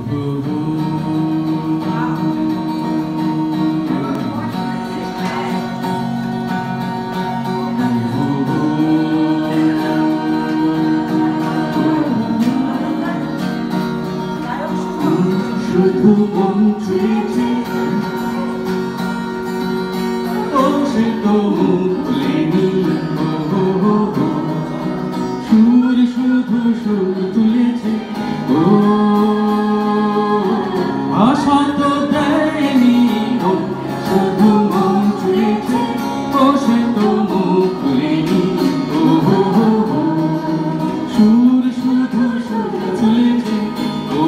শুধু মন চেয়েছে ও সে তো ভুলেনি সুর শুধু সুর তুলেছে ও আশা তো দেয়নি শুধু মন চেয়েছে ও সে তো ভুলেনি সুর শুধু সুর তুলেছে ও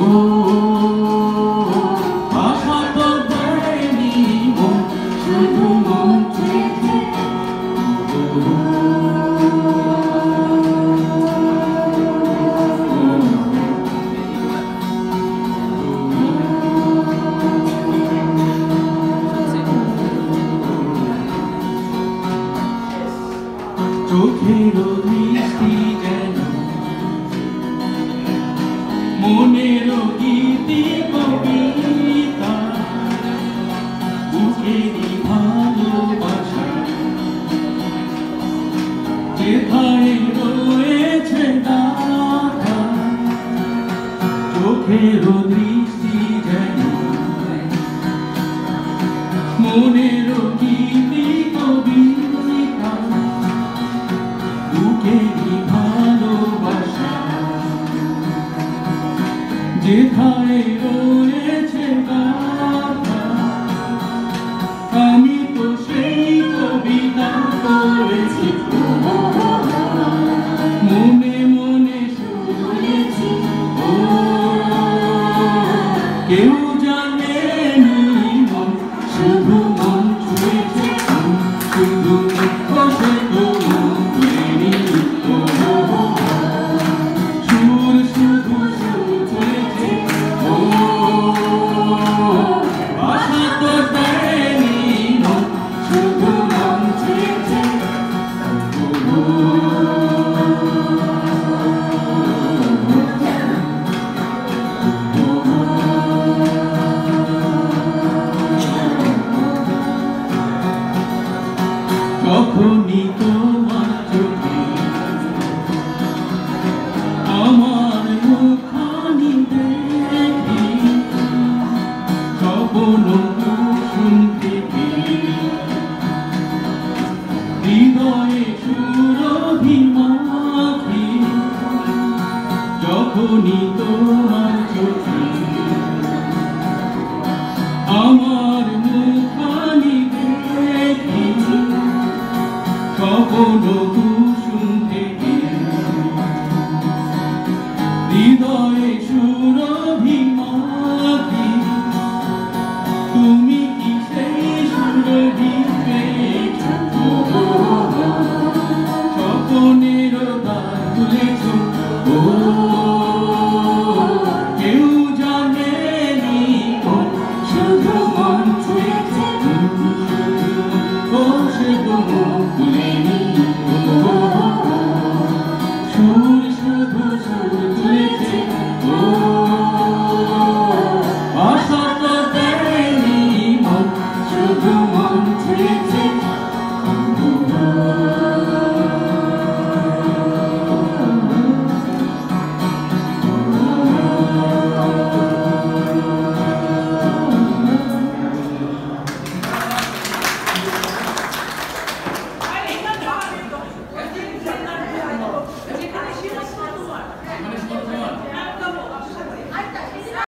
চোখের দৃষ্টি যেন মনের গীতি কবিতা বুকেরই ভালোবাসা যেথায় রয়েছে গাথা চোখের দৃষ্টি যেন মনের গীতি কবিতা বুকেরই ভালোবাসা যেথায় রয়েছে গাথা আমি তো সেই কবিতা করেছি মনে মনে শুনেছি ও কেউ জানেনি মন শুধু মন ছুঁয়েছে শুধু বসে তো সুর শুধু সুর তুলেছে ও আশা তো দেয়নি মন শুধু মন ছুঁয়েছে যখনই তোমার চোখে আমার মুখানি দেখি স্বপ্ন শুনতে হৃদয়ে সুরভি মাখি যখনই তোমার চোখে আমার মুখানি দেখি স্বপ্ন শুনতে হৃদয়ে সুর